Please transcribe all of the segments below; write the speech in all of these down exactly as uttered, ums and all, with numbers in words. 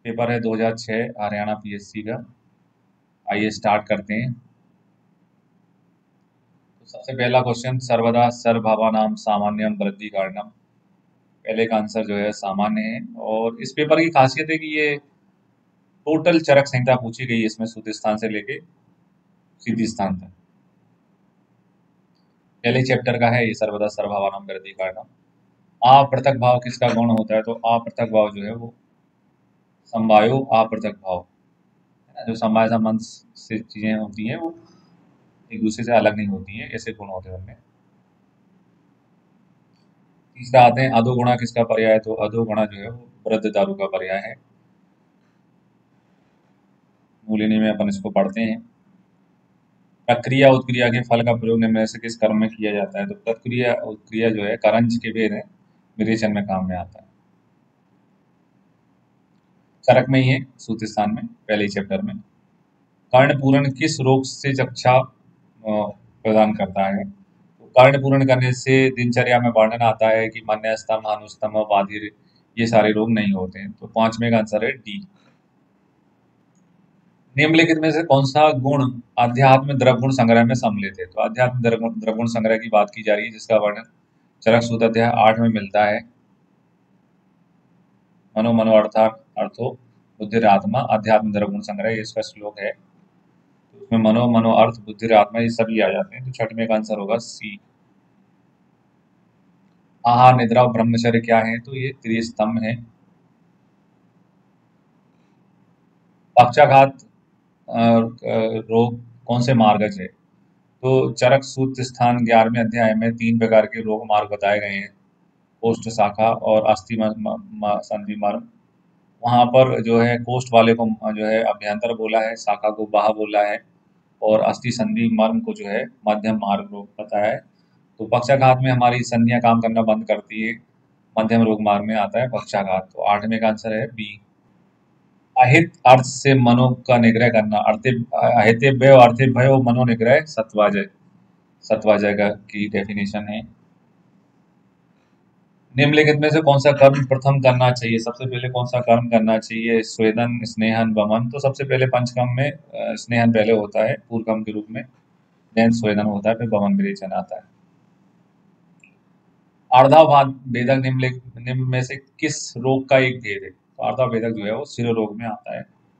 Paper है दो हज़ार छह हरियाणा पीएससी का। आइए स्टार्ट करते हैं। तो सबसे पहला क्वेश्चन, सर्वदा सर्वभावानां सामान्यम वृद्धि कारणम। पहले का आंसर जो है सामान्य है। और इस पेपर की खासियत है कि ये टोटल चरक संहिता पूछी गई है इसमें, शुद्ध स्थान से लेके सीधी स्थान तक। पहले चैप्टर का है ये, सर्वदा सर्वभावानां वृद्धि कारणम। अपृथक भाव किसका गुण होता है? तो अपृथक भाव जो है वो समवायो अपृथक भाव है ना। जो समवाय संबंध से चीजें होती हैं वो एक दूसरे से अलग नहीं होती हैं, ऐसे गुण होते हैं उनमें। तीसरा आते हैं अधोगुणा किसका पर्याय है? तो अधोगुणा जो है वो वृद्ध दारू का पर्याय है। मूलिनी में अपन इसको पढ़ते हैं। प्रक्रिया उत्क्रिया के फल का प्रयोग निम्न में से किस कर्म में किया जाता है? तो प्रक्रिया उत्क्रिया जो है करंज के भेद है, विरेचन में काम में आता है। चरक में ही है, सूत्र स्थान में, पहले ही चैप्टर में। कर्ण पूरण किस रोग से चक्षा अ, प्रदान करता है? तो कर्ण पूरण करने से दिनचर्या में वर्णन आता है कि मन्य स्तंभ, अनुस्तंभ, बाधिर, ये सारे रोग नहीं होते हैं। तो पांचवें का आंसर है डी। निम्नलिखित में से कौन सा गुण अध्यात्म द्रवगुण संग्रह में सम्मिलित है? तो अध्यात्म द्रवगुण द्रवगुण संग्रह की बात की जा रही है, जिसका वर्णन चरक सूत्र अध्याय आठ में मिलता है। मनो मनो अर्थात अर्थो बुद्धि आत्मा अध्यात्म द्रवगुण संग्रह, ये इसका श्लोक है। तो उसमें मनो मनो अर्थ बुद्धि आत्मा ये सभी आ जाते हैं। तो छठवें का आंसर होगा सी। आहार निद्रा और ब्रह्मचर्य क्या है? तो ये त्रिस्तंभ है। पक्षाघात अ, अ, रोग कौन से मार्गज है? तो चरक सूत्र स्थान ग्यारहवें अध्याय में तीन प्रकार के रोग मार्ग बताए गए हैं, कोष्ठ शाखा और अस्थि म- म- म- संधि मर्म। वहां पर जो है कोष्ठ वाले को जो है अभ्यंतर बोला है, शाखा को बाह्य बोला है, और अस्थि संधि मर्म को जो है मध्यम मार्ग रोग बताया है। तो पक्षाघात में हमारी संधियां काम करना बंद करती है, मध्यम रोग मार्ग में आता है पक्षाघात। तो आठवें का आंसर है बी। अहित अर्थ से मनो का निग्रह करना, अर्थे अहिते भय और अर्थे भय और मनो निग्रह सत्वाजय, सत्वाजय का की डेफिनेशन है। निम्नलिखित में से कौन सा कर्म प्रथम करना चाहिए? सबसे पहले कौन सा कर्म करना चाहिए? स्वेदन, स्नेहन, वमन। तो सबसे पहले पंचकर्म में अ, स्नेहन पहले होता है पूर्व कर्म के रूप में, देन स्वेदन होता है, फिर वमन विरेचन आता है। अर्धाभाग भेदक निम्नलिखित निम्न में से किस रोग का एक भेद है? तो अर्धा भेदक जो है वो शिरो रोग में आता है।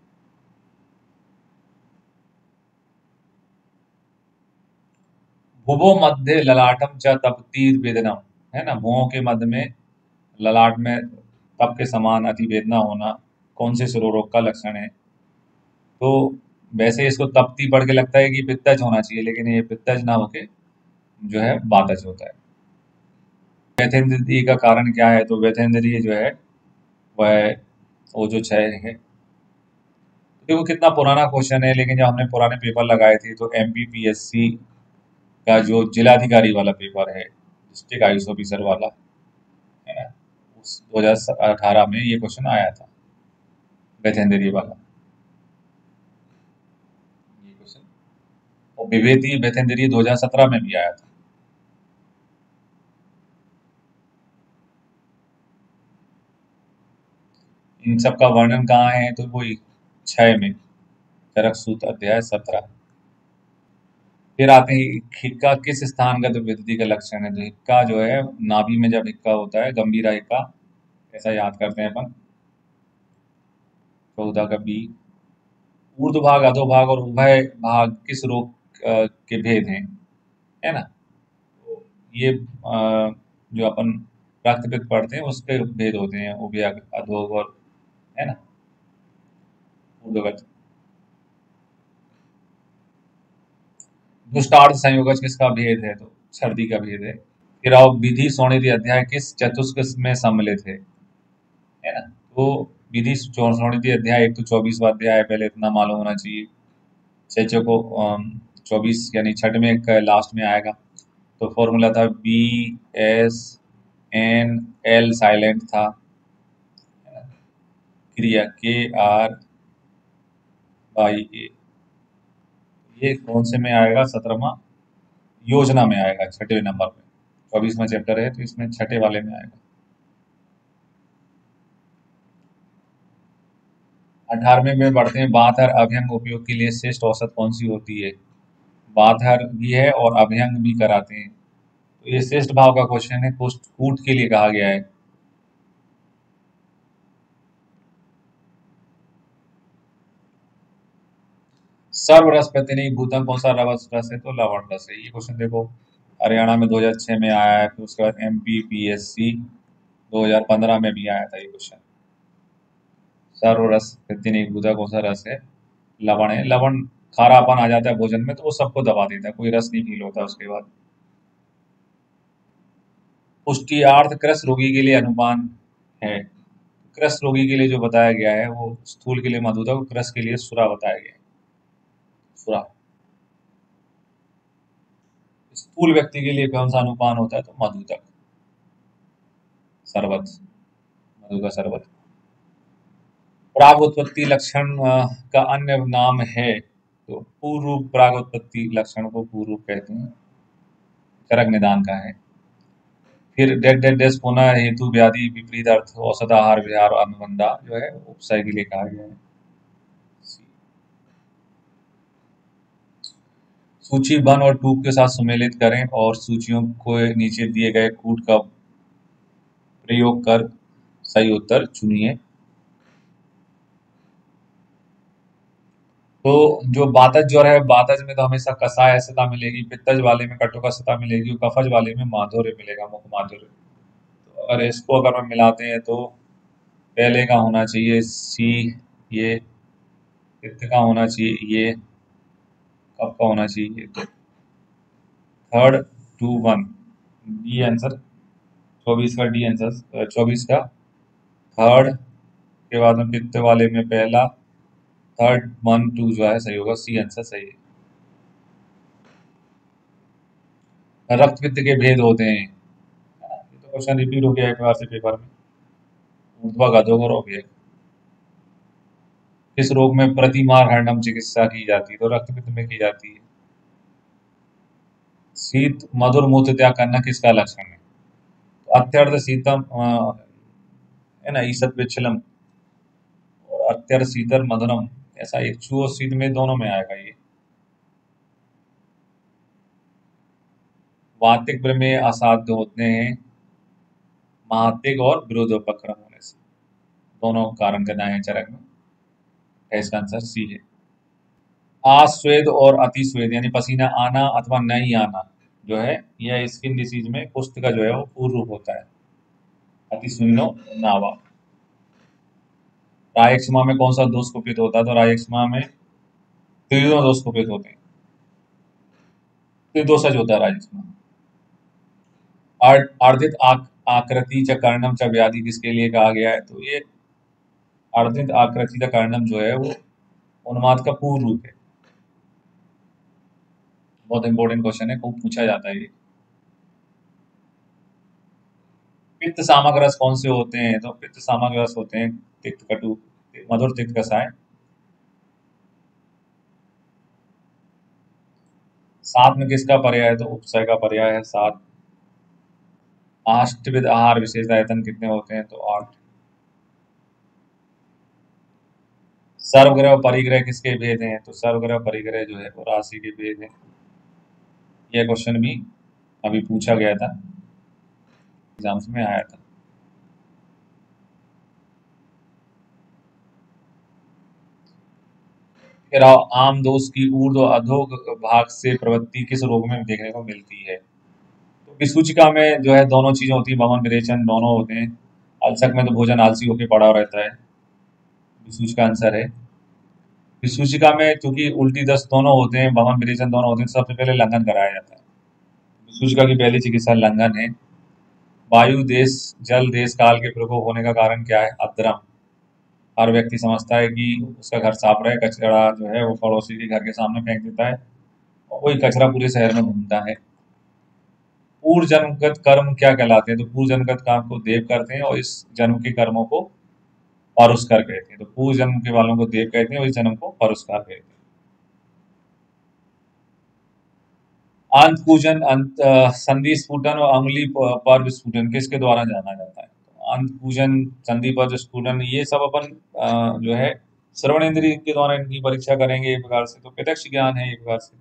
भुवो मध्य ललाटम च तपती वेदनम, है ना। भुवों के मध्य में ललाट में तप के समान अति वेदना होना कौन से शिरो रोग का लक्षण है? तो वैसे इसको तपती पढ़ के लगता है कि पित्तज होना चाहिए, लेकिन ये पित्तज ना होके जो है वातज होता है। व्यथेंद्रिय का कारण क्या है? तो व्यथेंद्रिय जो है वह वो जो क्षय है। देखो कितना पुराना क्वेश्चन है, लेकिन जब हमने पुराने पेपर लगाए थे तो एमपीपीएससी का जो जिलाधिकारी वाला पेपर है, डिस्ट्रिक्ट आयुष ऑफिसर वाला, है ना, उस दो हज़ार अठारह में ये क्वेश्चन आया था, व्यथेंद्रिय वाला ये क्वेश्चन। और विभेदी व्यथेंद्रिय दो हज़ार सत्रह में भी आया था। इन सब का वर्णन कहाँ है? तो वही छह में, चरक सूत्र अध्याय सत्रह। फिर आते हैं हिक्का किस स्थानगत विद्धि का लक्षण है? तो हिक्का जो है नाभि में जब हिक्का होता है, गंभीरा हिक्का, ऐसा याद करते हैं अपन। चौदह का बी। ऊर्ध्व भाग, अधोभाग और उभय भाग किस रोग अ, के भेद हैं? है ना। तो ये अ, जो अपन रक्तपित्त पढ़ते हैं उसके भेद होते हैं, उभय, अधोग और, है ना, ऊर्ध्वगत। दुष्टार्थ संयोगज किसका भेद है? तो छर्दी का भेद है। फिर आओ विधि सोनेरी अध्याय किस चतुष्क में सम्मिलित है? है ना। तो विधि सोनेरी अध्याय एक तो चौबीसवा अध्याय है, पहले इतना मालूम होना चाहिए। छह को चौबीस यानी छठ में एक लास्ट में आएगा। तो फॉर्मूला था B S N L, silent था, है ना? क्रिया के आर बाई ए। ये कौन से में आएगा? सत्रहवा योजना में आएगा, छठे नंबर में। चौबीसवा चैप्टर है तो इसमें छठे वाले में आएगा। अठारहवें में पढ़ते हैं, बातहर अभ्यंग उपयोग के लिए श्रेष्ठ औसत कौन सी होती है? बातहर भी है और अभ्यंग भी कराते हैं। तो ये श्रेष्ठ भाव का क्वेश्चन है, कुछ कूट के लिए कहा गया है। सर्वरस प्रतिनिधि भूतम कौन सा रस रस है? तो लवण रस है। ये क्वेश्चन देखो हरियाणा में दो हज़ार छह में आया है, फिर उसके बाद M P P S C दो हज़ार पंद्रह में भी आया था ये क्वेश्चन। सर्वरस प्रतिनिधि भूता कौन सा रस है? लवण है। लवण खारापन आ जाता है भोजन में तो वो सबको दबा देता है, कोई रस नहीं फील होता उसके बाद। पुष्टियार्थ क्रस रोगी के लिए अनुपान है। क्रस रोगी के लिए जो बताया गया है वो स्थूल के लिए मधुदक, क्रस के लिए सुरा बताया गया है। सुरा। स्थूल व्यक्ति के लिए कौन सा अनुपान होता है? तो मधुदक, शरबत, मधु का शरबत। प्रागुत्पत्ति लक्षण अ, का अन्य नाम है? तो पूर्व प्रागुत्पत्ति लक्षण को पूर्व कहते हैं, चरक निदान का है। फिर डेड डेड डेस पुनः हेतु व्याधि विपरीत अर्थ औसत आहार विहार और अनुबंधा जो है उपसय के लिए कहा गया है। सूची वन और टू के साथ सुमेलित करें और सूचियों को नीचे दिए गए कूट का प्रयोग कर सही उत्तर चुनिए। तो जो बातज ज्वर है, बातज में तो हमेशा कषायस्यता मिलेगी, पित्तज वाले में कटुकसता मिलेगी, कफज वाले में माधुर्य मिलेगा, मुख माधुर्य। तो अगर इसको अगर हम मिलाते हैं तो पहले का होना चाहिए सी, ये पित्त का होना चाहिए, ये कफ का होना चाहिए, तो third two one D answer. चौबीस का डी आंसर, चौबीस का थर्ड के बाद में पित्त वाले में पहला, थर्ड वन टू जो है सही होगा, सी आंसर सही है। रक्त पित्त के भेद होते हैं, ये तो क्वेश्चन रिपीट हो गया एक बार से पेपर में। ऊर्ध्वा अधोगर और व्यय। किस रोग में प्रतिमार हरणम चिकित्सा की जाती है? तो रक्त पित्त में की जाती है। शीत मधुर मूत्र त्याग करना किसका लक्षण है? तो अत्यर्थ शीतम अ, है ना, ईसत विच्छलम, और अत्यर्थ शीतल मधुरम, ऐसा इक्षु और शीत में दोनों में आएगा ये। वातिक प्रमेय असाध्य होते हैं महातिक और विरोधोपक्रम होने से, दोनों कारण गणाएं हैं चरक में। इसका आंसर सी है। आस्वेद और अतिस्वेद यानी पसीना आना अथवा नहीं आना जो है, यह स्किन डिसीज में कुष्ठ का जो है वो पूर्व रूप होता है, अतिस्विनो नावा। रायक्ष्मा में कौन सा दोष कुपित होता है? तो रायक्ष्मा में त्रिदोष दोष कुपित होते हैं, त्रिदोषज होता है रायक्ष्मा। आर- अर्धित आक, आकृति च कर्णम च व्याधि किसके लिए कहा गया है? तो ये अर्धित आकृति च कर्णम जो है वो उन्माद का पूर्व रूप है। बहुत इंपॉर्टेंट क्वेश्चन है, खूब पूछा जाता है ये। पित्त सामक रस कौन से होते हैं? तो पित्त सामक रस होते हैं तिक्त, कटु, मधुर, तिक्त, कसाय। सात में किसका पर्याय है? तो उपसय का पर्याय है सात। अष्टविध आहार विशेष आयतन कितने होते हैं? तो आठ। सर्वग्रह और परिग्रह किसके भेद हैं? तो सर्वग्रह परिग्रह जो है वो राशि के भेद हैं। यह क्वेश्चन भी अभी पूछा गया था, एग्जाम्स में आया था। फिर आओ, आम दोष की ऊर्ध्व और अधोग भाग से प्रवृत्ति किस रोग में देखने को मिलती है? तो विसूचिका में जो है दोनों चीजें होती है, वमन विरेचन दोनों होते हैं। अलसक में तो भोजन आलसी होकर पड़ा रहता है, विसूचिका आंसर है। विसूचिका में क्योंकि उल्टी दस्त दोनों होते हैं, वमन विरेचन दोनों होते हैं, सबसे पहले लंघन कराया जाता है। विसूचिका की पहली चिकित्सा लंघन है। वायु देश जल देश काल के प्रकोप होने का कारण क्या है? अद्रम। हर व्यक्ति समझता है कि उसका घर साफ रहे, कचरा जो है वो पड़ोसी के घर के सामने फेंक देता है और वही कचरा पूरे शहर में घूमता है। पूर्व जन्मगत कर्म क्या कहलाते हैं? तो पूर्व जन्मगत कर्म को देव करते हैं और इस जन्म के कर्मों को परुष्कार कहते हैं। तो पूर्व जन्म के वालों को देव कहते हैं और इस जन्म को परुष्कार कहते हैं। अंत पूजन, अंत अ, संधि स्फुटन और अंगुली प- पर विस्फुटन किसके द्वारा जाना जाता है? तो अंत पूजन, संधि पर स्फुटन, ये सब अपन अ, जो है श्रवण इंद्रिय के द्वारा इनकी परीक्षा करेंगे एक प्रकार से, तो प्रत्यक्ष ज्ञान है एक प्रकार से।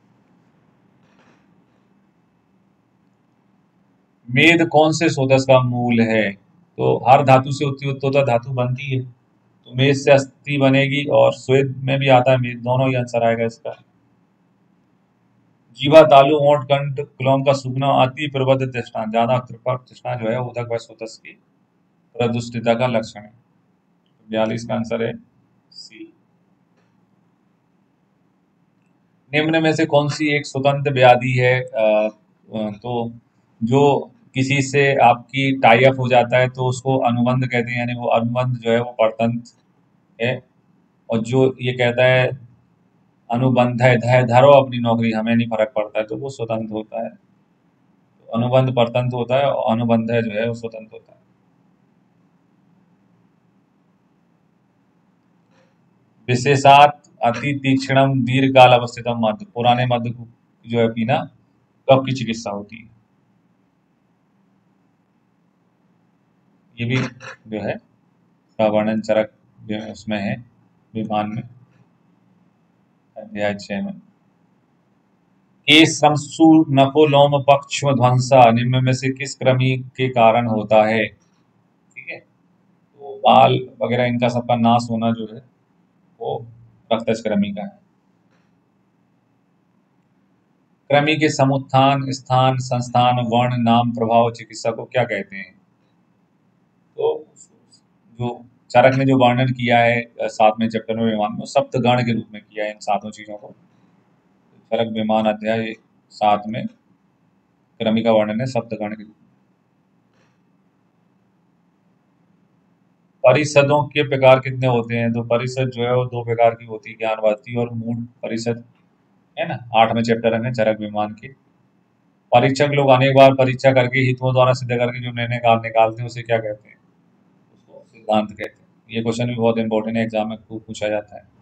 मेद कौन से सोदस का मूल है? तो हर धातु से उत्ती उत्तोता धातु बनती है, तो मेद से अस्थि बनेगी, और स्वेद में भी आता है मेद, दोनों ही आंसर आएगा इसका। जीवा तालु ओंठ कंठ कुलोम का सूखना अति प्रबुद्ध तृष्णा, ज्यादा कृपा तृष्णा जो है उदक व सोतस की प्रदुष्टता का लक्षण है। बयालीस का आंसर है सी। निम्न में से कौन सी एक स्वतंत्र व्याधि है? अ, अ, तो जो किसी से आपकी टाई अप हो जाता है तो उसको अनुबंध कहते हैं, यानी वो अनुबंध जो है वो परतंत्र है। और जो ये कहता है अनुबंध है धै धरो अपनी नौकरी, हमें नहीं फर्क पड़ता है, तो वो स्वतंत्र होता है। तो अनुबंध परतंत्र होता है और अनुबंध है जो है वो स्वतंत्र होता है। विशेषात अति तीक्ष्णम दीर्घ काल अवस्थितम मद, पुराने मद को जो है पीना कफ की चिकित्सा होती है। ये भी जो है का वर्णन चरक जो है उसमें है, विमान में, अध्याय छह में। के समसु नफो लोम पक्ष ध्वंसा, निम्न में से किस कृमि के कारण होता है? ठीक है, तो बाल वगैरह इनका सबका नाश होना जो है वो रक्तज कृमि का है। कृमि के समुत्थान स्थान संस्थान वर्ण नाम प्रभाव चिकित्सा को क्या कहते हैं? तो जो चरक ने जो वर्णन किया है अ, सातवें चैप्टर में विमान में, सप्त गण के रूप में किया है इन सातों चीजों को। तो चरक विमान अध्याय सात में कृमि का वर्णन है सप्त गण के रूप में। परिषदों के प्रकार कितने होते हैं? तो परिषद जो है वो दो प्रकार की होती है, ज्ञानवादी और मूढ़ परिषद, है ना, आठवें चैप्टर में चरक विमान के। परीक्षक लोग अनेक बार परीक्षा करके हितों द्वारा सिद्ध करके जो निर्णय काल निकालते हैं उसे क्या कहते हैं? उसको सिद्धांत कहते हैं। ये क्वेश्चन भी बहुत इंपॉर्टेंट है, एग्जाम में खूब पूछा जाता है।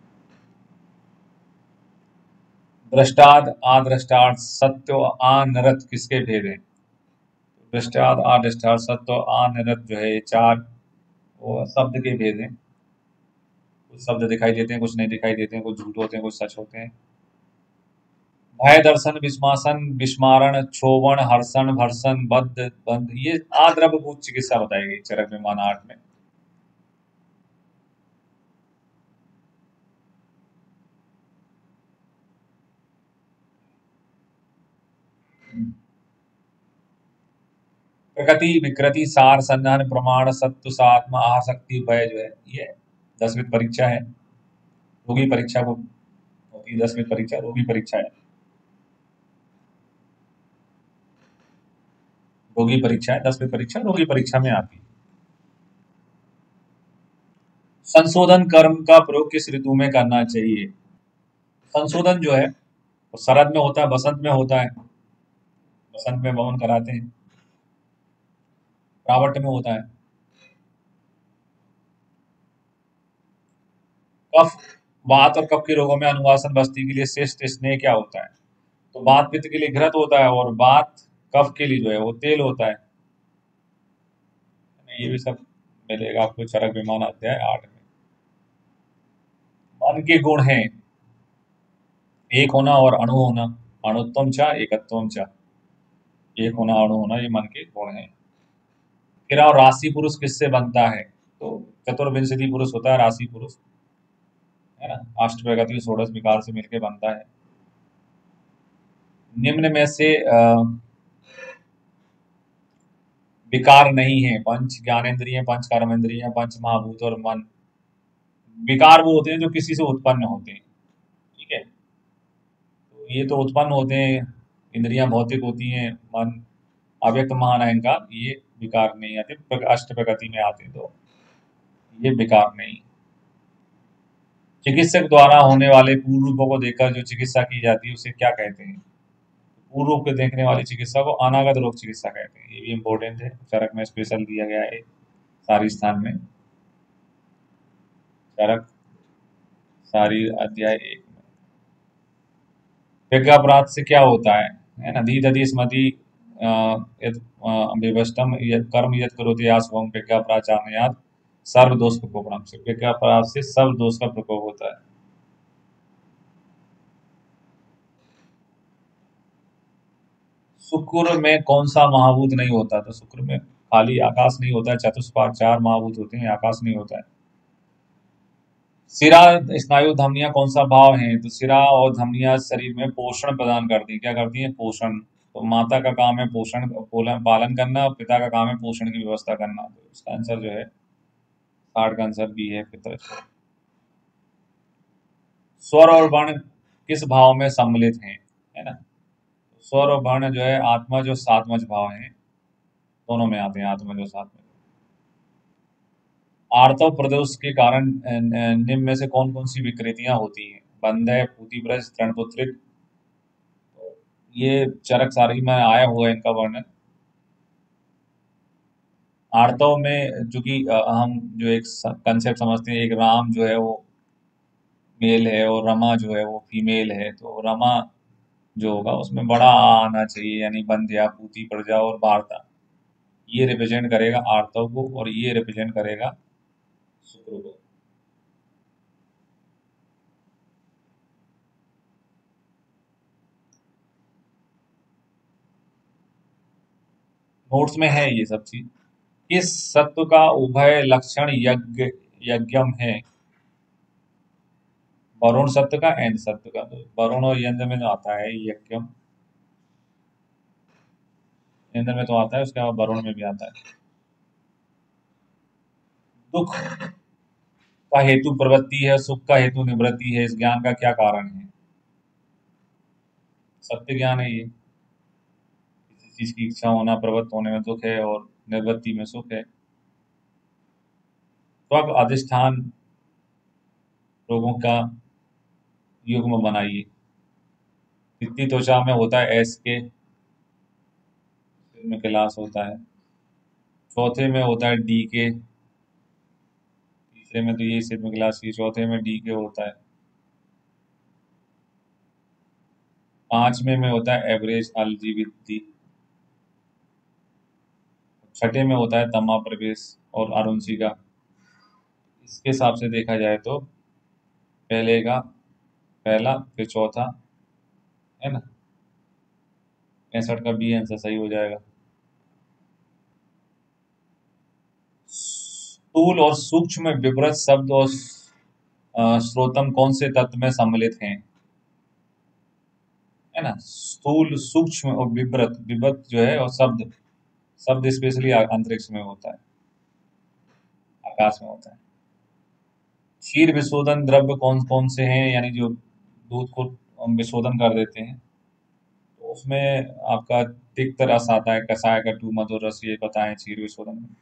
दृष्टाद आदृष्टार्थ सत्य अनरत किसके भेद हैं? दृष्टाद आदृष्टार्थ सत्य अनरत जो है ये चार वो शब्द के भेद हैं। कुछ शब्द दिखाई देते हैं, कुछ नहीं दिखाई देते हैं, कुछ झूठ होते हैं, कुछ सच होते हैं। भय दर्शन विस्मासन विस्मारण क्षोभण हर्षण भर्षण बद्ध बंध, ये आद्रवभूत चिकित्सा बताई गई चरक विमान आठ में। प्रकृति विकृति सार संधान प्रमाण सत्व सात्मा आसक्ति भय जो है ये दसवीं परीक्षा है। रोगी परीक्षा को होती है, दसवीं परीक्षा रोगी परीक्षा है। रोगी परीक्षा है, दसवीं परीक्षा रोगी परीक्षा में आती है। संशोधन कर्म का प्रयोग किस ऋतु में करना चाहिए? संशोधन जो है वो शरद में होता है, बसंत में होता है। बसंत में वमन कराते हैं, रावट में होता है। कफ वात और कफ के रोगों में अनुवासन बस्ती के लिए श्रेष्ठ स्नेह क्या होता है? तो वात पित्त के लिए घृत होता है, और वात कफ के लिए जो है वो तेल होता है। ये भी सब मिलेगा आपको चरक विमान अध्याय आठ में। मन के गुण हैं एक होना और अणु होना, अणुत्वम चा एकत्वम चा, एक होना अणु होना, ये मन के गुण हैं। फिर और राशि पुरुष किससे बनता है? तो चतुर्विंशति पुरुष होता है राशि पुरुष, है ना, अष्ट प्रगति षोडश विकार से मिलकर बनता है। निम्न में से अ, विकार नहीं है, पंच ज्ञानेन्द्रिय पंच कर्मेंद्रिय पंच महाभूत और मन। विकार वो होते हैं जो किसी से उत्पन्न होते हैं, ठीक है, तो ये तो उत्पन्न होते हैं, इंद्रियां भौतिक होती हैं, मन अव्यक्त महान अहंकार, ये विकार नहीं आते, प्र- अष्ट प्रगति में आते हैं, तो ये विकार नहीं। चिकित्सक द्वारा होने वाले पूर्व रूपों को देखकर जो चिकित्सा की जाती है उसे क्या कहते हैं? पूर्व रूप को देखने वाली चिकित्सा को अनागत रोग चिकित्सा कहते हैं। ये भी इम्पोर्टेंट है, चरक में स्पेशल दिया गया है सारी स्थान में। चरक सारी अध्याय एक में। व्यज्ञापराध से क्या होता है? है ना, धी दधी स्मृति विवष्टम कर्म यद करोति आस्वम व्यज्ञापराध चानयात सर्वदोष प्रकोपणम, शुक्र के अपराध से सर्वदोष का प्रकोप होता है। शुक्र में कौन सा महाभूत नहीं होता? तो शुक्र में खाली आकाश नहीं होता है, चतुष्पाद चार महाभूत होते हैं, आकाश नहीं होता है। सिरा, स्नायु, धमनियां कौन सा भाव है? तो सिरा और धमनियां शरीर में पोषण प्रदान करती हैं। क्या करती हैं? पोषण। तो माता का काम है पोषण पोलन पालन करना, और पिता का काम है पोषण की व्यवस्था करना। तो इसका आंसर जो है, साठ का आंसर बी है, पितर। स्वर और वर्ण किस भाव में सम्मिलित हैं? है ना? स्वर और वर्ण जो है आत्मज और सात्मज भाव हैं, दोनों में आते हैं, आत्मज और सात्मज। आर्तव प्रदोष के कारण अ, न- निम्न में से कौन कौन सी विकृतियां होती हैं? बंधय, पूतिव्रज, तृणपुत्रिक। ये चरक सारणी में आया हुआ है इनका वर्णन। आर्तव में चूंकि अ, हम जो एक कंसेप्ट समझते हैं, एक राम जो है वो मेल है और रमा जो है वो फीमेल है, तो रमा जो होगा उसमें बड़ा आ आना चाहिए, यानी बंध्या, पूती, प्रजा और वार्ता। ये रिप्रेजेंट करेगा आर्तव को, और ये रिप्रेजेंट करेगा शुक्र को। नोट्स में है ये सब चीज। किस सत्व का उभय लक्षण यज्ञ यज्ञम है? वरुण सत्व का, एंड सत्व का। तो वरुण और यंत्र में जो आता है यज्ञम, यंत्र में तो आता है, उसके बाद वरुण में भी आता है। दुख का हेतु प्रवृत्ति है, सुख का हेतु निवृत्ति है, इस ज्ञान का क्या कारण है? सत्य ज्ञान है ये। किसी चीज की इच्छा होना, प्रवृत्त होने में दुख है, और निवृत्ति में सुख है। त्वक अधिष्ठान रोगों का युग्म बनाइए। कितनी त्वचा में होता है एस के? सिर में कैलाश होता है। चौथे में होता है डी के। तीसरे में तो यही सिर में कैलाश की, चौथे में डी के होता है। पांचवें में होता है एवरेज अलजीविती। छठे में होता है तमा प्रवेश और अरुणसी का। इसके हिसाब से देखा जाए तो पहले का पहला, फिर चौथा, है ना? पैंसठ का बी आंसर सही हो जाएगा। स्थूल और सूक्ष्म विवृत शब्द और अ, श्रोतम कौन से तत्व में सम्मिलित हैं? है ना? स्थूल, सूक्ष्म और विवृत। विवृत जो है, और शब्द, शब्द स्पेशली अंतरिक्ष में होता है, आकाश में होता है। क्षीर विशोधन द्रव्य कौन कौन से हैं, यानी जो दूध को हम विशोधन कर देते हैं, तो उसमें आपका तिक्त रस आता है, कषाय का टू मधुर रस, ये बताएं क्षीर विशोधन में।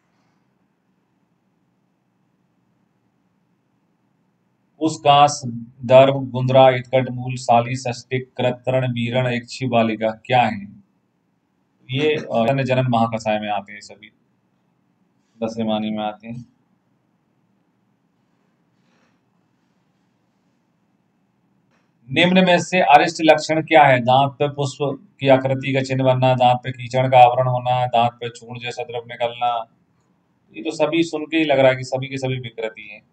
उसकास, दर्भ, गुंद्रा, इटकट, मूल, साली, षष्टिक, कृतर्ण, बीरण, इक्षु बालिका क्या है? ये अ, जन जनन महाकसाय में आते हैं सभी, दसवें में आते हैं। निम्न में से अरिष्ट लक्षण क्या है? दांत पे पुष्प की आकृति का चिन्ह बनना, दांत पे कीचड़ का आवरण होना, दांत पे चूर्ण जैसा द्रव निकलना। ये तो सभी सुन के ही लग रहा है कि सभी की सभी विकृति हैं।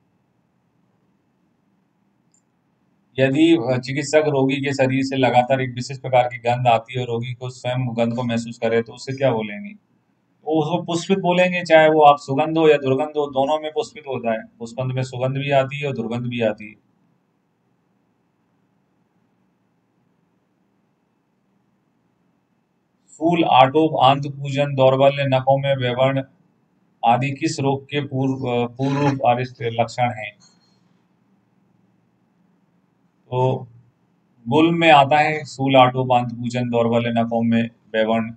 यदि अ, चिकित्सक रोगी के शरीर से लगातार एक विशेष प्रकार की गंध आती है और रोगी को स्वयं गंध को महसूस करे, तो उससे क्या बोलेंगे? वो उसको पुष्पित बोलेंगे, चाहे वो आप सुगंध हो या दुर्गंध हो, दोनों में पुष्पित होता है। पुष्पंद में सुगंध भी आती है और दुर्गंध भी आती है। फूल, आटोप, आंत पूजन, दौर्बल्य, नखों में व्यवर्ण आदि किस रोग के पूर्व पूर्व अरिष्ट लक्षण हैं? तो गुल में आता है सूल, आटोप, आंत पूजन, दौर्बल्य, नखों में व्यवर्ण।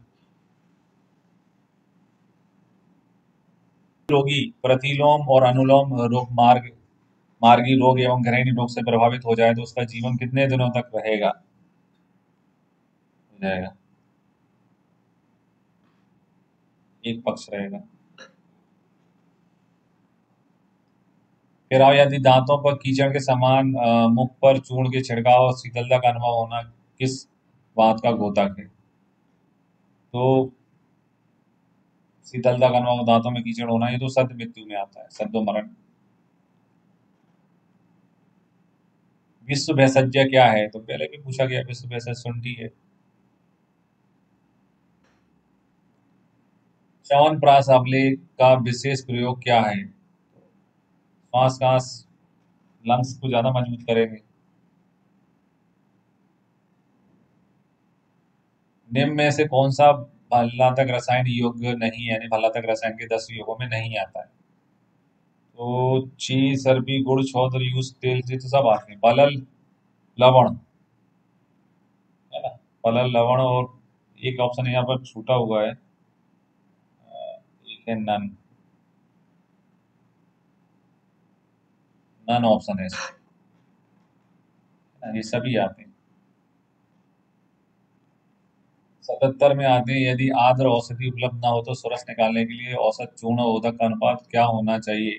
रोगी प्रतिलोम और अनुलोम रोग मार्ग मार्गी रोग एवं घरेलू रोग से प्रभावित हो जाए, तो उसका जीवन कितने दिनों तक रहेगा? हो जाएगा, एक पक्ष रहेगा। फिर आओ, यदि दांतों पर कीचड़ के समान अ, मुख पर चूर्ण के छिड़काव और शीतलता का अनुभव होना किस बात का द्योतक है? तो शीतलता का अनुभव, दांतों में कीचड़ होना, ये तो सद्य मृत्यु में आता है, सद्यो मरण। विश्व भेषज क्या है? तो पहले भी पूछा गया, विश्व भेषज शुंठी है। च्यवनप्राश आंवले का विशेष प्रयोग क्या है? श्वास सांस लंग्स को ज्यादा मजबूत करेंगे। निम्न में से कौन सा भलातक रसायन योग्य नहीं है, यानी भलातक रसायन के दस योगों में नहीं आता है? तो ची, सर्पी, गुड़, छौद और यूज तेल से तो सब आते हैं। पलल, लवण, है ना, पलल लवण, और एक ऑप्शन यहाँ पर छूटा हुआ है, एक है नन, नन ऑप्शन है इसमें, है ना, ये सभी आते हैं। सतहत्तर में आते हैं, यदि आद्र औषधि उपलब्ध ना हो तो सुरस निकालने के लिए औसत चूर्ण और उदक का अनुपात क्या होना चाहिए?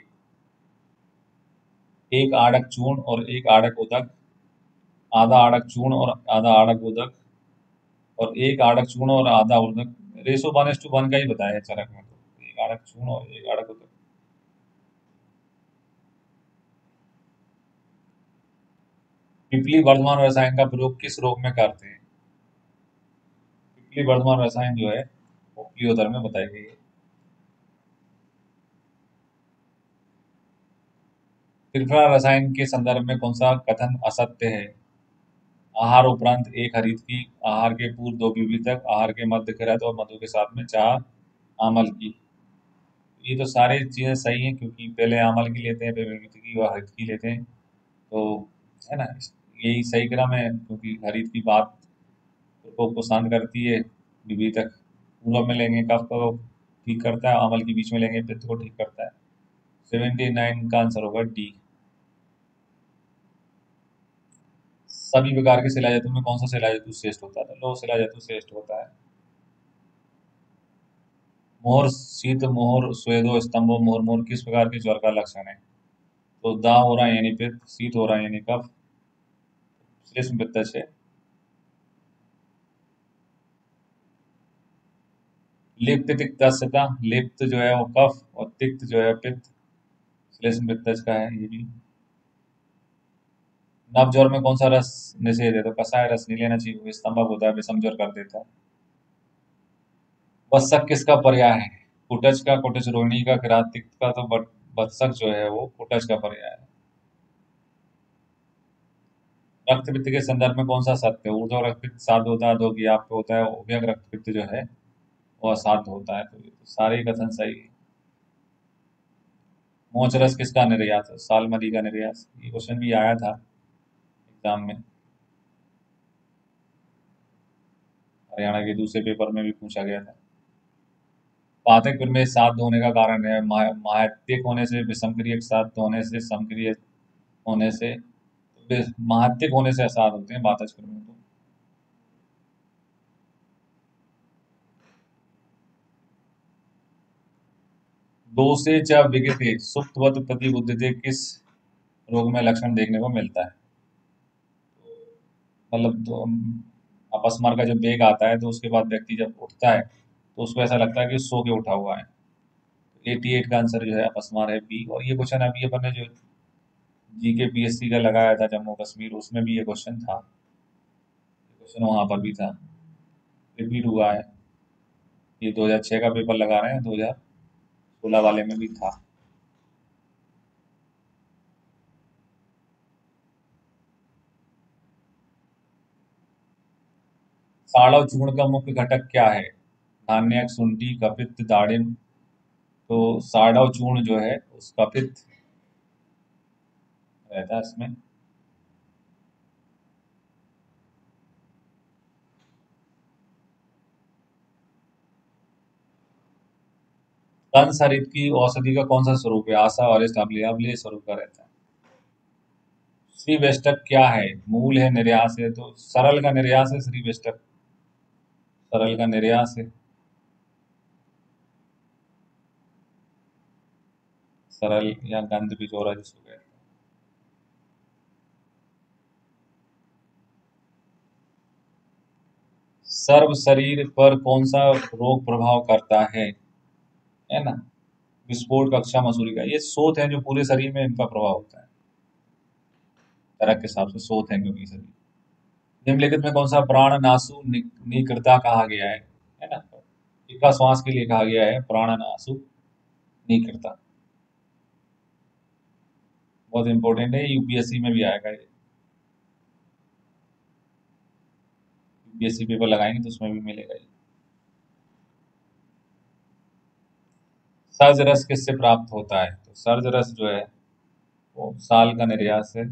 एक आड़क चूर्ण और एक आड़क उदक, आधा आड़क चूर्ण और आधा आड़क उदक, और एक आड़क चूर्ण और आधा उदक। Ratio one is to one का ही बताया है चरक में, तो एक आड़क चूर्ण और एक आड़क उदक। पिपली वर्धमान रसायन का प्रयोग किस रोग में करते हैं? पिपली वर्धमान रसायन जो है वो प्लियोदर में बताई गई है। त्रिफला रसायन के संदर्भ में कौन सा कथन असत्य है? आहार उपरांत एक हरीत की, आहार के पूर्व दो बीबी तक, आहार के मध्य खरत और मधु के साथ में चार आमल की। ये तो सारी चीजें सही हैं, क्योंकि पहले आमल की लेते हैं, फिर विभूति की और हरित की लेते हैं, तो है ना, यही सही क्रम है, क्योंकि हरित की बात प्रकोप को शांत करती है, विभूति तक पूर्व में लेंगे कफ को ठीक करता है, अमल के बीच में लेंगे पित्त को ठीक करता है। सेवेंटी नाइन का आंसर होगा डी। सभी प्रकार के शिलाजतु में कौन सा शिलाजतु श्रेष्ठ होता है? तो लौह शिलाजतु श्रेष्ठ होता है। मोहर शीत, मोहर स्वेदो, स्तंभो, मोहर मोर किस प्रकार के ज्वर का लक्षण है? तो दाह हो रहा है यानी पित्त, शीत हो रहा है यानी कफ, श्लेष्म पित्त है। लिप्त तिक्त दस्यता, लिप्त जो है वो कफ और तिक्त जो है पित्त, श्लेष्म पित्त का है ये भी। नव ज्वर में कौन सा रस निषेध है? तो कसाय रस नहीं लेना चाहिए, वो स्तंभक होता है, विषम ज्वर कर देता है। वत्सक किसका पर्याय है? कुटज का, कुटज रोहिणी का, किरात तिक्त का, तो बट- वत्सक जो है वो कुटज का पर्याय है। रक्त पित्त के संदर्भ में कौन सा सत्य है? ऊर्ध्व रक्त पित्त साध होता है, अधोगी आप पे होता है, उभयक रक्त पित्त जो है वो असाध्य होता है, तो ये तो सारे ही कथन सही है। मोच रस किसका निर्यात है? सालमती का निर्यात, ये क्वेश्चन भी आया था एग्जाम में, हरियाणा के दूसरे पेपर में भी पूछा गया था। पाठक में साथ होने का कारण है, मा- माह्यतिक होने से, विषमक्रियक साथ होने से, समक्रिय होने से, माह्यतिक होने से असाध होते हैं वातज में तो। दोषे च विगते सुप्तवत प्रतिबुद्धते किस रोग में लक्षण देखने को मिलता है? मतलब तो, अम, अपस्मार का जब वेग आता है तो उसके बाद व्यक्ति जब उठता है तो उसको ऐसा लगता है कि सो के उठा हुआ है। एटी एट का आंसर जो है अपस्मार है, बी। और ये क्वेश्चन अभी अपन ने जो जी के पी एस सी का लगाया था जम्मू कश्मीर, उसमें भी ये क्वेश्चन था, क्वेश्चन वहां पर भी था, रिपीट हुआ है। ये दो हज़ार छह का पेपर लगा रहे हैं, दो हज़ार सोलह वाले में भी था। साड़व चूर्ण का मुख्य घटक क्या है? धान्यक, शुंठी, कपित्त, दाड़िम। तो साड़व चूर्ण जो है उसका पित्त रहता है इसमें। कंस हरित की औषधि का कौन सा स्वरूप है? आशा, अरिष्ट, अम्लीय? अम्लीय स्वरूप का रहता है। श्री वेष्टक क्या है? मूल है, निर्यास है? तो सरल का निर्यास है श्री वेष्टक, सरल का निर्यास है, सरल या गंध बिजोरा जिसको कहते हैं। सर्व शरीर पर कौन सा रोग प्रभाव करता है? है ना। विस्फोट, कक्षा, मसूरी का, ये सोत है जो पूरे शरीर में इनका प्रभाव होता है। तरक के हिसाब से सोत है क्योंकि शरीर। निम्नलिखित में कौन सा प्राण नासु नि- निकृता कहा गया है है ना। इनका श्वास के लिए कहा गया है प्राण नासु निकृता। बहुत इंपॉर्टेंट है, यूपीएससी में भी आएगा ये। यूपीएससी पेपर लगाएंगे तो उसमें भी मिलेगा ये। सर्ज रस किससे प्राप्त होता है, तो सर्ज रस जो है वो साल का निर्यात है।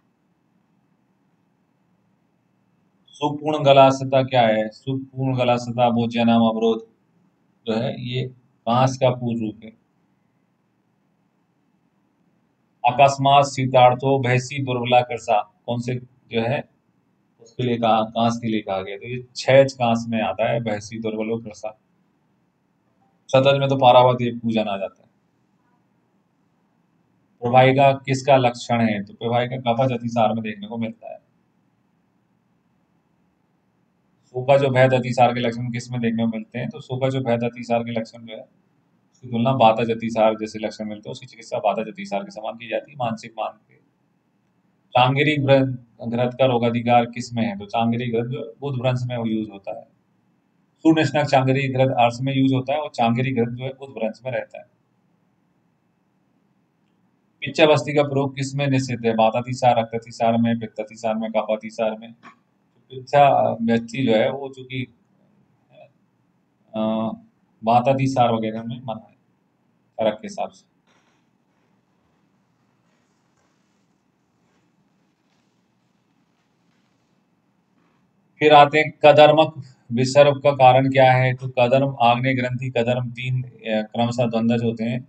सुपूर्ण गलाशयता क्या है, सुपूर्ण गलाशयता भोज्यानाम अवरोध जो है ये बांस का पूर्ण रूप है। अकस्मात शीतार्थो भैंसी दुर्बला कृषा कौन से जो है उसके लिए कहा, कांस के लिए कहा गया, तो ये छह कांस में आता है भैंसी दुर्बलो कृषा। शतज में तो पारावती पूजन आ जाता है। प्रवाही का किसका लक्षण है, तो प्रवाही का कफज अतिसार में देखने को मिलता है। सूखा जो भैद अतिसार के लक्षण किस में देखने को मिलते हैं, तो सूखा जो भैद अतिसार के लक्षण जो है उसकी तुलना वातज अतिसार जैसे लक्षण मिलते हैं, उसकी चिकित्सा वातज अतिसार के समान की जाती है मानसिक मान के। चांगेरी ग्रंथ ग्रंथ का रोगाधिकार किस में है, तो चांगेरी ग्रंथ जो बुध भ्रंश में यूज होता है। सुनश्नक चांगेरी ग्रंथ आर्स में यूज होता है और चांगेरी ग्रंथ जो है बुध भ्रंश में रहता है। पिच्चा बस्ती का प्रयोग किस में निषिद्ध है, वातातिसार, रक्तातिसार में, पित्तातिसार में, कफातिसार में। पिच्चा व्यक्ति जो है वो चूंकि वातातिसार वगैरह में मना है फर्क के हिसाब से। फिर आते हैं कदर्मक विसर्ग का कारण क्या है, तो कदर्म, आग्नेय ग्रंथि, कदर्म तीन अ, क्रमशः द्वंद्वज होते हैं।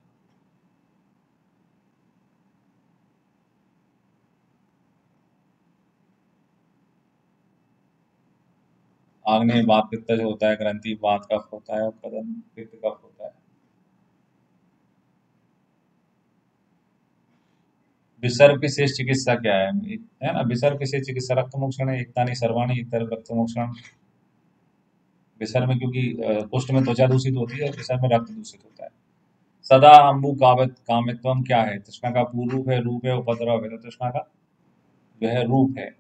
आग्नेय वात पित्तज होता है, ग्रंथि वात कफ होता है और कदम पित्त कफ होता है। विसर्ग की शेष चिकित्सा क्या है, है ना। विसर्ग की शेष चिकित्सा रक्त मोक्षण है, एकतानी सर्वाणी एक तरफ रक्त मोक्षण। विसर्ग में क्योंकि अ, कुष्ठ में त्वचा दूषित होती है और विसर्ग में रक्त दूषित होता है। सदा अम्बु कामित कामित्वम क्या है, तृष्णा का पूर्व रूप है, रूप है, उपद्रव है, तो तृष्णा का जो है रूप है।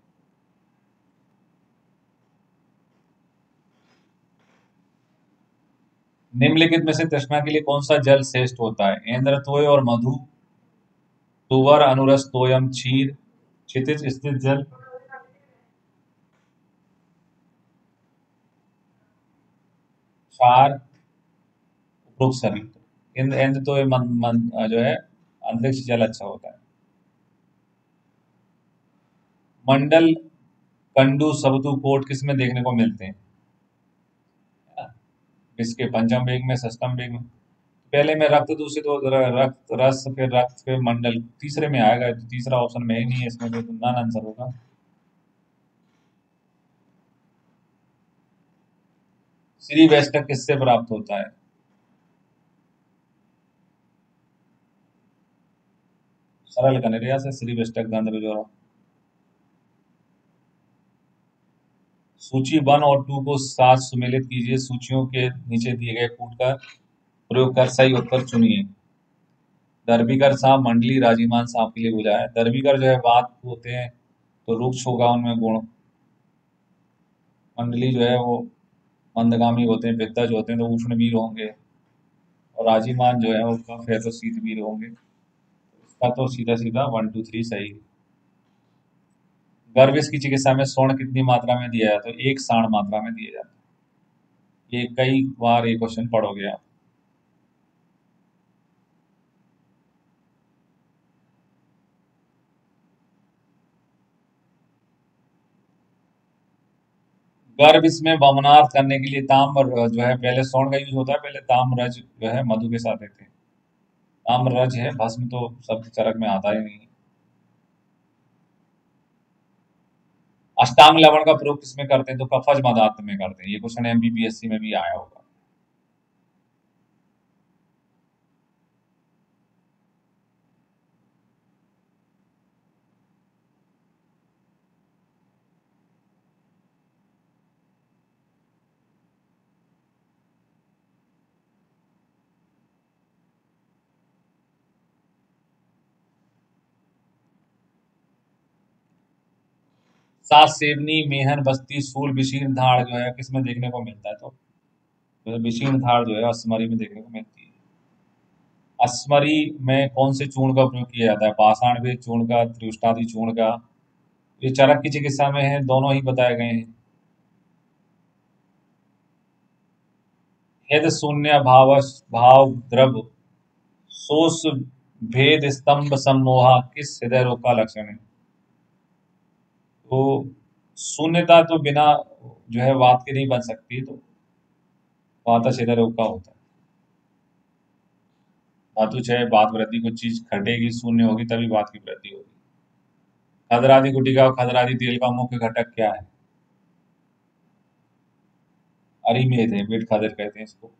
निम्नलिखित में से तृष्णा के लिए कौन सा जल श्रेष्ठ होता है, इंद्र तोय और मधु, तुवर अनुरस तोयम क्षीर, क्षितिज स्थित जल, क्षार, उपरोक्त सभी। इंद्र इंद्र तो ये मन, मन, जो है अंतरिक्ष जल अच्छा होता है। मंडल, कंडू, सबदू, कोट किस में देखने को मिलते हैं, है ना? किसके, पंचम वेग में, सष्टम वेग में। पहले में रक्त दूषित हो, र- रक्त रस, फिर रक्त, फिर मंडल, तीसरे में आएगा, तो तीसरा ऑप्शन में ही नहीं है इसमें, तो नॉन आंसर होगा। श्री वैष्णव किससे प्राप्त होता है, सरल कनेरिया से, श्री वैष्णव गंध बिजोरा। सूची वन और टू को साथ सुमेलित कीजिए, सूचियों के नीचे दिए गए कूट का प्रयोग कर सही उत्तर चुनिए। दर्भिकर सांप मंडली राजीमान सांप के लिए बुझा है। दर्भिकर जो है वात होते हैं तो रुक्ष होगा उनमें गुण। मंडली जो है वो मंदगामी होते हैं, पित्तज होते हैं तो उष्णवीर होंगे। और राजीमान जो है वो कफ है तो शीतवीर होंगे। इसका तो सीधा सीधा वन टू थ्री सही। गर्विश की चिकित्सा में स्वर्ण कितनी मात्रा में दिया जाता है, तो एक साण मात्रा में दिया जाता है। ये कई बार ये क्वेश्चन पढ़ोगे आप। गर्भ इसमें वमनार्थ करने के लिए ताम्र जो है, पहले स्वर्ण का यूज होता है, पहले ताम्रज जो है मधु के साथ देते हैं। ताम्रज है, भस्म तो शब्द चरक में आता ही नहीं। अष्टांग लवण का प्रयोग किसमें करते हैं, तो कफज मदार्थ में करते हैं। ये क्वेश्चन एमबीबीएससी में भी आया होगा। सात सेवनी, मेहन, बस्ती, सूल, विशीर्ण धाड़ जो है किसमें देखने को मिलता है? तो तो विशीर्ण धाड़ जो है अस्मरी में देखने को मिलती है। अस्मरी में कौन से चूर्ण का प्रयोग किया जाता है? पाषाण वेद चूर्ण का, त्रिउष्टादि चूर्ण का? ये चरक की चिकित्सा में है, दोनों ही बताए गए हैं। यद शून्य भाव भाव द्रव शोष भेद स्तंभ सम्मोहा किस हृदय रोग का लक्षण है? तो शून्यता तो बिना जो है वात के नहीं बन सकती, तो वातज हृदय रोग का होता है। धातु छह वात वृद्धि, कुछ चीज घटेगी शून्य होगी तभी वात की वृद्धि होगी। खदरादि गुटिका और खदरादि तेल का मुख्य घटक क्या है? अरिमेद है, बीट खदर कहते हैं इसको,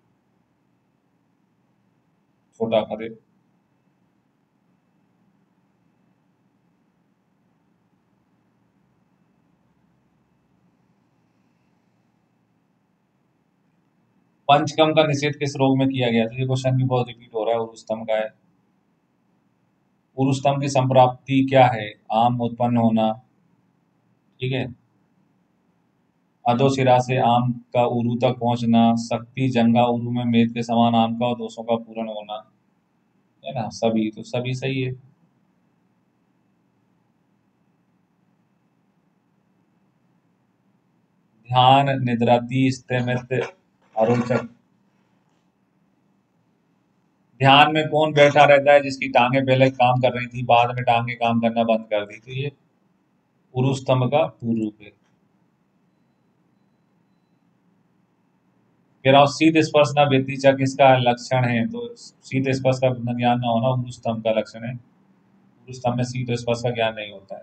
छोटा खदर। पंचकम का निषेध किस रोग में किया गया था? ये क्वेश्चन भी बहुत रिपीट हो रहा है, उरुस्तम का है। उरुस्तम की संप्राप्ति क्या है? आम उत्पन्न होना, ठीक है। अधोशिरा से आम का उरु तक पहुंचना, शक्ति जंगा उरु में मेद के समान आम का और दोषों का पूर्ण होना, है ना? सभी तो सभी सही है। ध्यान, निद्राति, स्थिमित, अरोचक। ध्यान में कौन बैठा रहता है जिसकी टांगे पहले काम कर रही थी, बाद में टांगे काम करना बंद कर दी? तो ये उरुस्तम का पूर्व रूप है। फिर और शीत स्पर्श न व्यतिचा किसका लक्षण है? तो शीत स्पर्श का ज्ञान न होना उरुस्तम का लक्षण है। उरुस्तम में शीत स्पर्श का ज्ञान नहीं होता है।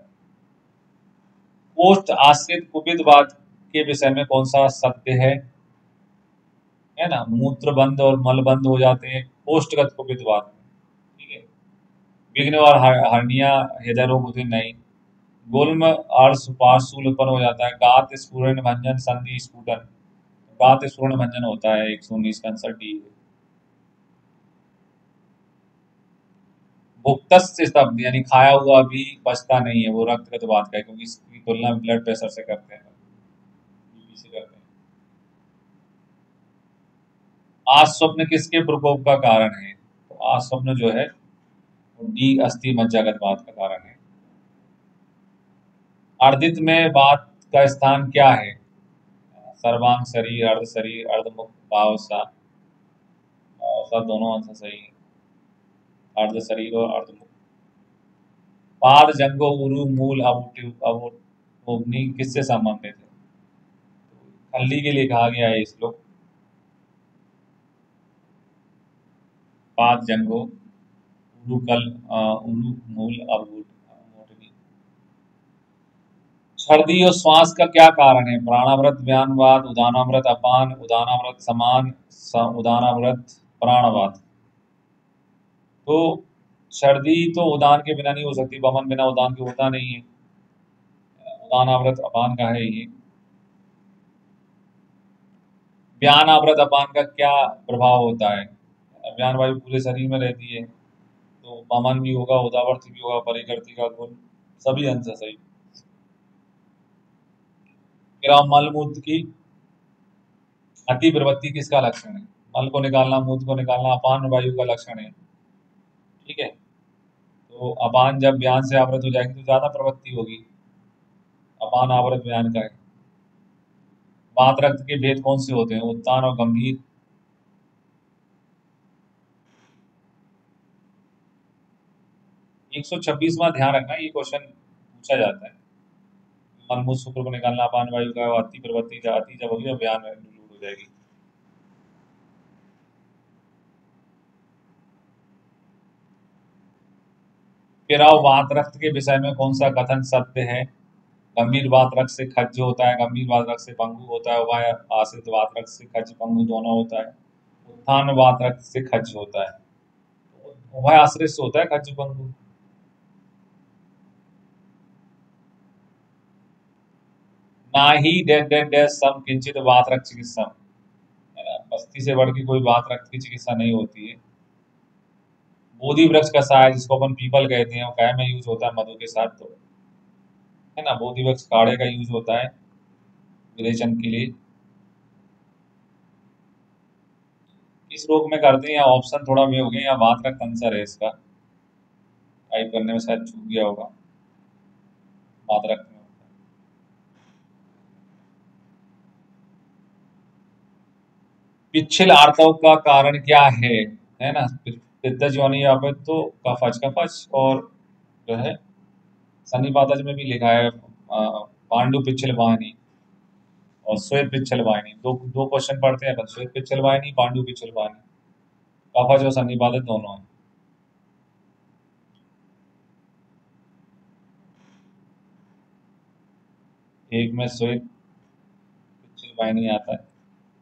पोस्ट आश्रित कुपितवाद के विषय में कौन सा सत्य है? है ना, मूत्र बंद और मल बंद हो जाते हैं पोस्टगत कुपितवाद में, ठीक है। विघ्न और हर्निया हृदय रोग होते नहीं। गुल्म अर्श पार्श्व उत्पन्न हो जाता है। गात स्फुरन भंजन संधि स्फुटन, गात स्फुरन भंजन होता है। एक सौ उन्नीस का आंसर डी है। भुक्तस्य स्तब्ध यानी खाया हुआ भी पचता नहीं है, वो रक्तगत बात का है, क्योंकि इसकी तुलना ब्लड प्रेशर से करते हैं, बीपी से करते हैं। आज स्वप्न किसके प्रकोप का कारण है? तो आज स्वप्न जो है डी अस्थि मज्जागत बात का कारण है। अर्दित में बात का स्थान क्या है? सर्वांग शरीर, अर्ध शरीर, अर्धमुख, भावसा। भावसा दोनों आंसर सही है, अर्ध शरीर और अर्धमुख। पाद जंगो उरु मूल अवोग्नि किससे संबंधित है? खल्ली के लिए कहा गया है इस श्लोक। पाद जंगो उरु कल उरु मूल अवोग्नि। सर्दी और श्वास का क्या कारण है? प्राणाव्रत, व्यानवाद, उदानाव्रत, अपान, उदानाव्रत समान, उदानाव्रत प्राणवाद। तो सर्दी तो उदान के बिना नहीं हो सकती, वमन बिना उदान के होता नहीं है। उदानाव्रत अपान का है ये। व्यानाव्रत अपान का क्या प्रभाव होता है? व्यान वायु पूरे शरीर में रहती है, तो वमन भी होगा, उदावर्त भी होगा, परिवर्ती का गुण, सभी आंसर सही। फिर मलमूत्र की अति प्रवृत्ति किसका लक्षण है? मल को निकालना, मूत्र को निकालना अपान वायु का लक्षण है, ठीक है। तो अपान जब व्यान से आवृत हो जाएगी तो ज्यादा प्रवृत्ति होगी, अपान आवृत व्यान का है। वात रक्त के भेद कौन से होते हैं? उत्तान और गंभीर। एक सौ छब्बीसवां ध्यान रखना, ये क्वेश्चन पूछा जाता है। मलमूत्र शुक्र को निकालना अपान वायु का, अति प्रवृत्ति अति जब होगी व्यान हो जाएगी। फिर आओ वात रक्त के विषय में कौन सा कथन सत्य है? गंभीर वात रक्त से खज्ज होता है, गंभीर वात रक्त से पंगु होता है, उभय आश्रित वात रक्त से खज्ज पंगु दोनों होता है, उत्थान वात रक्त से खज्ज होता है। उभय आश्रित से होता है खज्ज पंगु। ना ही डेड डेड डेड सम किंचित वात रक्त चिकित्सा, बस्ती से बढ़ के कोई वात रक्त की चिकित्सा नहीं होती है। बोधि वृक्ष का साय जिसको अपन पीपल कहते हैं, वो काय में यूज होता है? मधु के साथ। तो है ना। बोधिवक्ष काढ़े का यूज होता है विरेचन के लिए। किस रोग में करते हैं, या ऑप्शन थोड़ा वे हो गया, या बात का कैंसर है इसका, टाइप करने में शायद छूट गया होगा। बात रखते हैं। पिछले आर्तव का कारण क्या है है ना। पित्तज योनि व्यापित तो कफज कफज, और जो है सन्निपातज में भी लिखा है अ, पांडु पिच्छल वाहिनी और श्वेत पिच्छल वाहिनी। दो दो क्वेश्चन पढ़ते हैं अपन, श्वेत पिच्छल वाहिनी, पांडु पिच्छल वाहिनी। कफज और सन्निपातज दोनों है। एक में श्वेत पिच्छल वाहिनी आता है,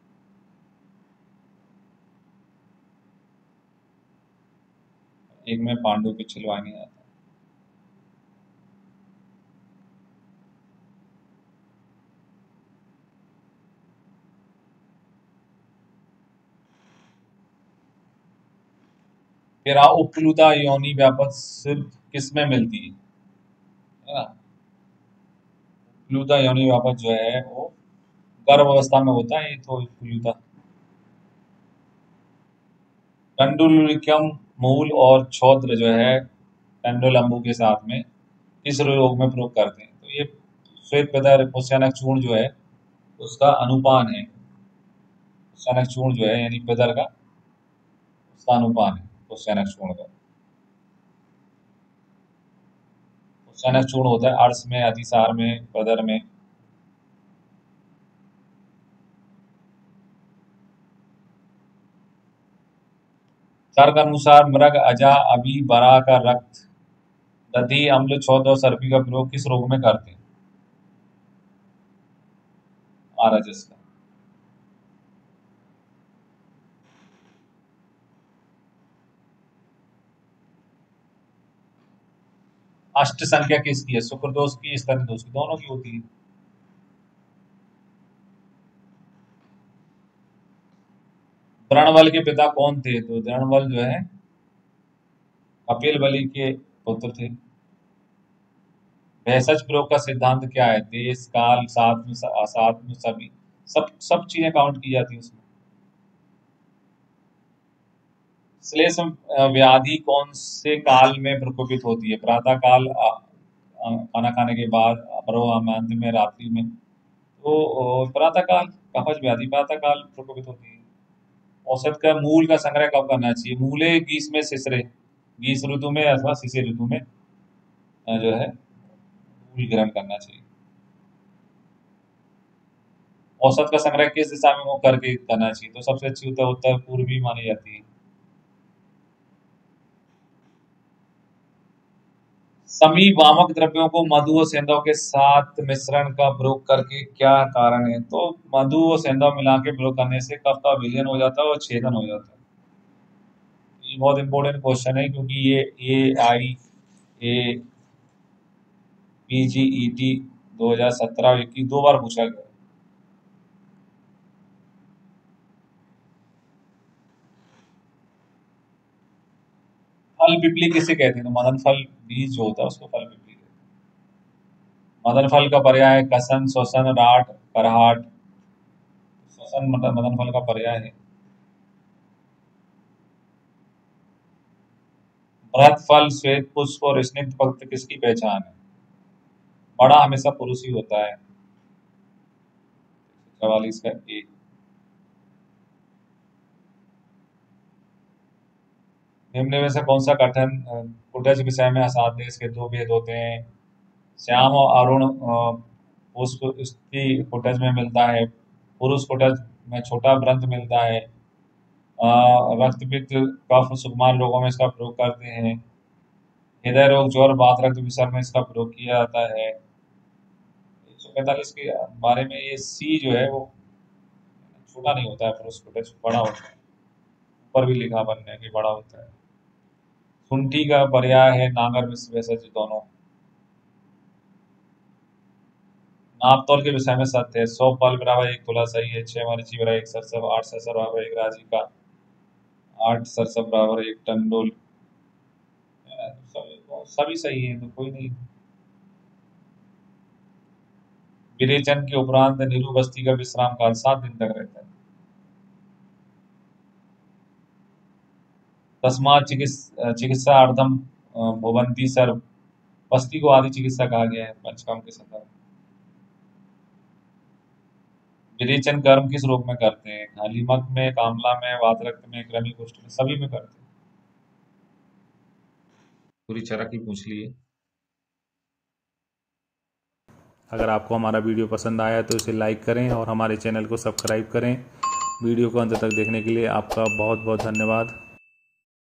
एक में पांडु पिच्छल वाहिनी आता है। फिर आओ, उपप्लुता योनि व्यापक सिर्फ किस में मिलती है है ना। उपप्लुता योनि व्यापक जो है वो गर्भ अवस्था में होता है, ये तो उपप्लुता। कंडुलिकम मूल और छौत्र जो है पेंडोलम्बू के साथ में किस रोग में प्रयोग करते हैं, तो ये श्वेत पदार्थ पुष्यनक चूर्ण जो है उसका अनुपान है। पुष्यनक चूर्ण जो है यानी पदर का, उसका अनुपान है पुष्यनक चूर्ण का। पुष्यनक चूर्ण होता है अर्श में, अतिसार में, पदर में। तर्क अनुसार मृग, अजा, अभी, बरा का रक्त, दधि, अम्ल, छौथ और सर्पी का प्रयोग किस रोग में करते हैं, आरएचएस का। अष्ट संख्या किसकी है, शुक्र दोष की, स्तन दोष की, दोनों की होती है। द्रोणबल के पिता कौन थे, तो द्रोणबल जो है कपिल बलि के पुत्र थे। भेषज प्रयोग का सिद्धांत क्या है, देश काल साथ में साथ में सभी, सब सब चीजें काउंट की जाती है उसमें। श्लेष व्याधि कौन से काल में प्रकोपित होती है, प्रातः काल, अ, अ, खाना खाने के बाद, अपरोह, मध्य में, रात्रि में। तो प्रातः काल कफज व्याधि प्रातः काल प्रकोपित होती है। औसत का मूल का संग्रह कब करना चाहिए, मूले ग्रीष्म में शिशिरे, ग्रीष्म ऋतु में अथवा शिशिर ऋतु में अ, जो है मूल ग्रहण करना चाहिए। औसत का संग्रह किस दिशा में मुँह करके करना चाहिए, तो सबसे अच्छी उत्तर उत्तर पूर्वी मानी जाती है। समी वामक द्रव्यों को मधु और सेंधव के साथ मिश्रण का प्रयोग करके क्या कारण है, तो मधु और सेंधव मिला के प्रयोग करने से कफ का विलयन हो जाता है और छेदन हो जाता है। ये बहुत इंपॉर्टेंट क्वेश्चन है, क्योंकि ये ए आई A P G E T दो हजार सत्रह और इक्कीस दो बार पूछा गया। फल पिपली किसे कहते हैं, तो मदन फल बीज जो होता है उसको फल पिपली कहते हैं। मदन फल का पर्याय है कसन, श्वसन, राट, करहाट। श्वसन मदन मदन फल का पर्याय है। बृहत फल, श्वेत पुष्प और स्निग्ध पत्र किसकी पहचान है, बड़ा हमेशा पुरुष ही होता है। चवालीस का एक। निम्न में से कौन सा कथन अ, कुटज विषय में असाध्य है, इसके दो भेद होते हैं। श्याम और अरुण अ, पुष्प स्त्री कुटज में मिलता है, पुरुष कुटज में छोटा व्रंत मिलता है। अ, रक्त पित्त कफ सुकुमार रोगों में इसका प्रयोग करते हैं। हृदय रोग, ज्वर, वात, रक्त विसर्जन में इसका प्रयोग किया जाता है। एक सौ पैंतालीस के बारे में, ये सी जो है वो छोटा नहीं होता है, पुरुष कुटज बड़ा होता है। ऊपर भी लिखा बनने की बड़ा होता है। सुंठी का पर्याय है नागर, मिश्र, वैसे दोनों। नापतोल के विषय में सत्य है, सौ पल बराबर एक तुला सही है, छह मरीची बराबर एक सरसव, आठ सरसव बराबर एक राजी का, आठ सरसव बराबर एक टंडोल। सभी सभी सही है, तो कोई नहीं। विरेचन के उपरांत निरुबस्ती का विश्राम काल सात दिन तक रहता है। तस्मात् चिकित्स चिकित्सार्थम अ, भवन्ति सर्व, बस्ती को आदि चिकित्सा कहा गया है पंचकर्म के संदर्भ में। विरेचन कर्म किस रोग में करते हैं? हलीमक में, कामला में, वातरक्त में, कृमि कुष्ठ में, सभी में करते हैं। पूरी चरक ही पूछ ली है। अगर आपको हमारा वीडियो पसंद आया तो इसे लाइक करें और हमारे चैनल को सब्सक्राइब करें। वीडियो को अंत तक देखने के लिए आपका बहुत बहुत धन्यवाद।